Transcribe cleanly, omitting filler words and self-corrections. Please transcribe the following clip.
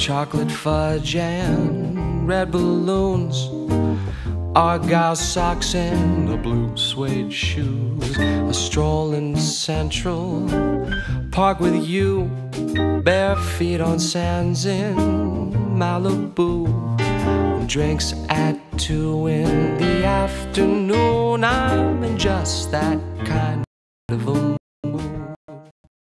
chocolate fudge and red balloons, Argyle socks and the blue suede shoes. A stroll in Central Park with you, bare feet on sands in Malibu. Drinks at 2 in the afternoon. I'm in just that kind of a mood.